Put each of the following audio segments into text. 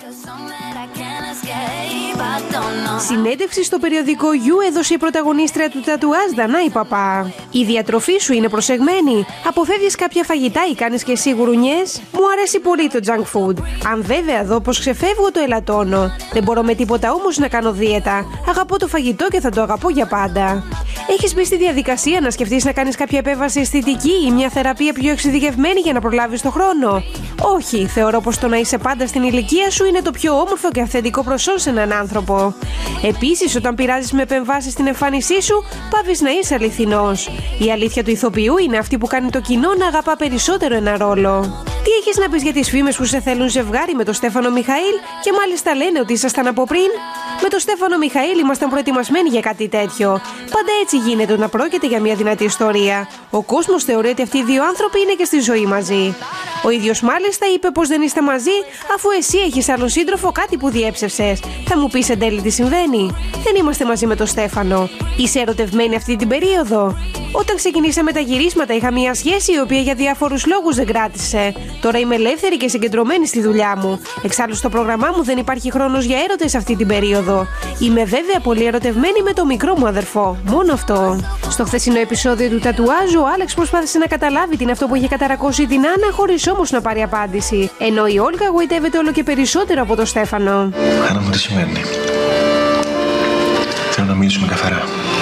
Συνέντευξη στο περιοδικό You έδωσε η πρωταγωνίστρια του τατουάζ Δανάη Παπά. Η διατροφή σου είναι προσεγμένη? Αποφεύγεις κάποια φαγητά ή κάνεις και εσύ γουρουνιές? Μου αρέσει πολύ το junk food. Αν βέβαια δω πως ξεφεύγω, το ελαττώνω. Δεν μπορώ με τίποτα όμως να κάνω δίαιτα. Αγαπώ το φαγητό και θα το αγαπώ για πάντα. Έχεις μπει στη διαδικασία να σκεφτείς να κάνεις κάποια επέμβαση αισθητική ή μια θεραπεία πιο εξειδικευμένη για να προλάβεις το χρόνο? Όχι, θεωρώ πως το να είσαι πάντα στην ηλικία σου είναι το πιο όμορφο και αυθεντικό προσόν σε έναν άνθρωπο. Επίσης, όταν πειράζεις με επεμβάσεις στην εμφάνισή σου, πάβεις να είσαι αληθινός. Η αλήθεια του ηθοποιού είναι αυτή που κάνει το κοινό να αγαπά περισσότερο ένα ρόλο. Τι έχεις να πεις για τις φήμες που σε θέλουν ζευγάρι με τον Στέφανο Μιχαήλ και μάλιστα λένε ότι ήσασταν από πριν? Με τον Στέφανο Μιχαήλ ήμασταν προετοιμασμένοι για κάτι τέτοιο. Πάντα έτσι γίνεται όταν πρόκειται για μια δυνατή ιστορία. Ο κόσμος θεωρεί ότι αυτοί οι δύο άνθρωποι είναι και στη ζωή μαζί. Ο ίδιος μάλιστα είπε πως δεν είστε μαζί, αφού εσύ έχεις άλλον σύντροφο, κάτι που διέψευσες. Θα μου πεις εν τέλει τι συμβαίνει? Δεν είμαστε μαζί με τον Στέφανο. Είσαι ερωτευμένη αυτή την περίοδο? Όταν ξεκινήσαμε τα γυρίσματα, είχα μια σχέση η οποία για διάφορους λόγους δεν κράτησε. Τώρα είμαι ελεύθερη και συγκεντρωμένη στη δουλειά μου. Εξάλλου στο πρόγραμμά μου δεν υπάρχει χρόνος για έρωτες αυτή την περίοδο. Είμαι βέβαια πολύ ερωτευμένη με το μικρό μου αδερφό. Μόνο αυτό. Στο χθεσινό επεισόδιο του τατουάζ, ο Άλεξ προσπάθησε να καταλάβει τι είναι αυτό που είχε καταρακώσει την Άννα, χωρίς όμως να πάρει απάντηση. Ενώ η Όλγα γοητεύεται όλο και περισσότερο από τον Στέφανο. Άννα μου, τι σημαίνει? Θέλω να μιλήσουμε καθαρά.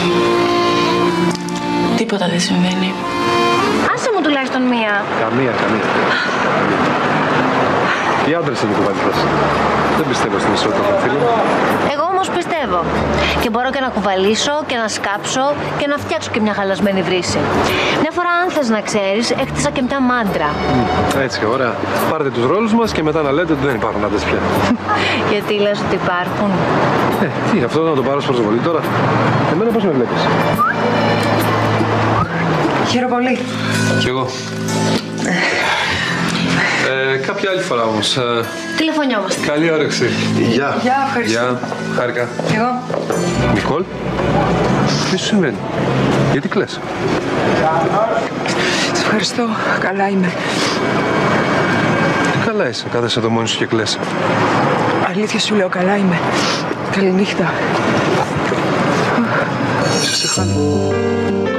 Τίποτα δεν συμβαίνει. Άσε μου τουλάχιστον μία. Καμία. Οι άντρες είναι κουβαλτές. Δεν πιστεύω στην ισότητα των φίλων. Εγώ όμως πιστεύω. Και μπορώ και να κουβαλήσω και να σκάψω και να φτιάξω και μια χαλασμένη βρύση. Μια φορά, αν θες να ξέρεις, έκτισα και μια μάντρα. Έτσι και ωραία. Πάρτε τους ρόλους μας και μετά να λέτε ότι δεν υπάρχουν άντρες πια. Γιατί λες ότι υπάρχουν? Τι, αυτό να το πάρω ως προσβολή τώρα? Εμένα πώς με βλέπεις? Χαίρομαι πολύ. Κι εγώ. Κάποια άλλη φορά όμως. Τηλεφωνιόμαστε. Καλή όρεξη. Γεια. Γεια, ευχαριστώ. Γεια. Χάρηκα. Κι εγώ. Νικόλ, τι σου συμβαίνει? Γιατί κλαις? Σε ευχαριστώ. Καλά είμαι. Καλά είσαι. Κάθεσαι εδώ μόνη σου και κλαις. Αλήθεια σου λέω, καλά είμαι. Καληνύχτα. Σε χάνω.